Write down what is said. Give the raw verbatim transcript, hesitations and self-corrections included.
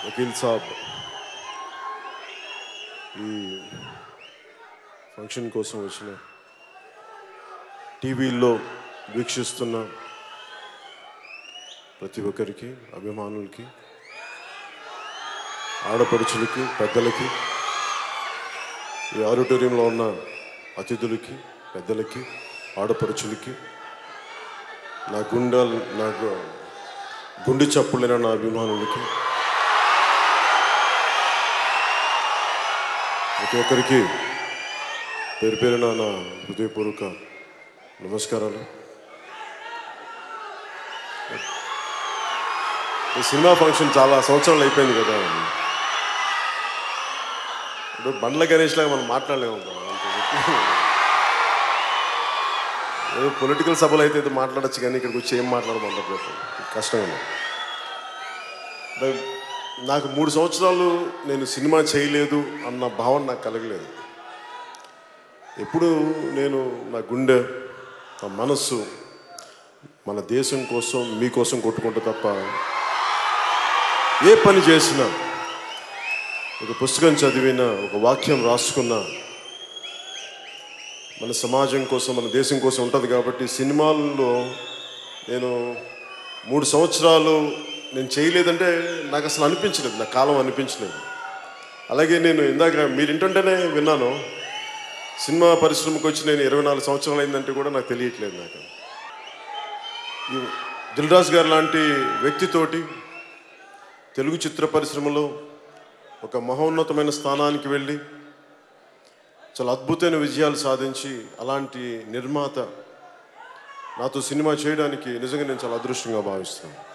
వకీల్ సాబ్ ఈ ఫంక్షన్ కోసం వచ్చిన టీవీల్లో వీక్షిస్తున్న ప్రతి ఒక్కరికి, అభిమానులకి, ఆడపడుచులకి, పెద్దలకి, ఈ ఆడిటోరియంలో ఉన్న అతిథులకి, పెద్దలకి, ఆడపడుచులకి, నా గుండె నాకు గుండె చప్పులైన నా అభిమానులకి, ప్రతి ఒక్కరికి పేరు పేరున నా హృదయపూర్వక నమస్కారాలు. ఈ సినిమా ఫంక్షన్ చాలా సంవత్సరాలు అయిపోయింది కదా. ఇప్పుడు బండ్ల గణేష్ లాగా మనం మాట్లాడలేము. ఏదో పొలిటికల్ సభలు అయితే మాట్లాడచ్చు, కానీ ఇక్కడికి వచ్చి ఏం మాట్లాడమంటారు కష్టంగా. నాకు మూడు సంవత్సరాలు నేను సినిమా చేయలేదు అన్న భావన నాకు కలగలేదు. ఎప్పుడు నేను నా గుండె, నా మనస్సు మన దేశం కోసం, మీకోసం కొట్టుకుంటూ తప్ప ఏ పని చేసినా, ఒక పుస్తకం చదివినా, ఒక వాక్యం రాసుకున్నా మన సమాజం కోసం, మన దేశం కోసం ఉంటుంది. కాబట్టి సినిమాల్లో నేను మూడు సంవత్సరాలు నేను చేయలేదంటే నాకు అసలు అనిపించలేదు, నా కాలం అనిపించలేదు. అలాగే నేను ఇందాక మీరు ఇంటుంటేనే విన్నాను, సినిమా పరిశ్రమకు వచ్చి నేను ఇరవై నాలుగు సంవత్సరాలు అయిందంటే కూడా నాకు తెలియట్లేదు. నాకు దిల్ రాజు గారు లాంటి వ్యక్తితోటి తెలుగు చిత్ర పరిశ్రమలో ఒక మహోన్నతమైన స్థానానికి వెళ్ళి చాలా అద్భుతమైన విజయాలు సాధించి, అలాంటి నిర్మాత నాతో సినిమా చేయడానికి నిజంగా నేను చాలా అదృష్టంగా భావిస్తాను.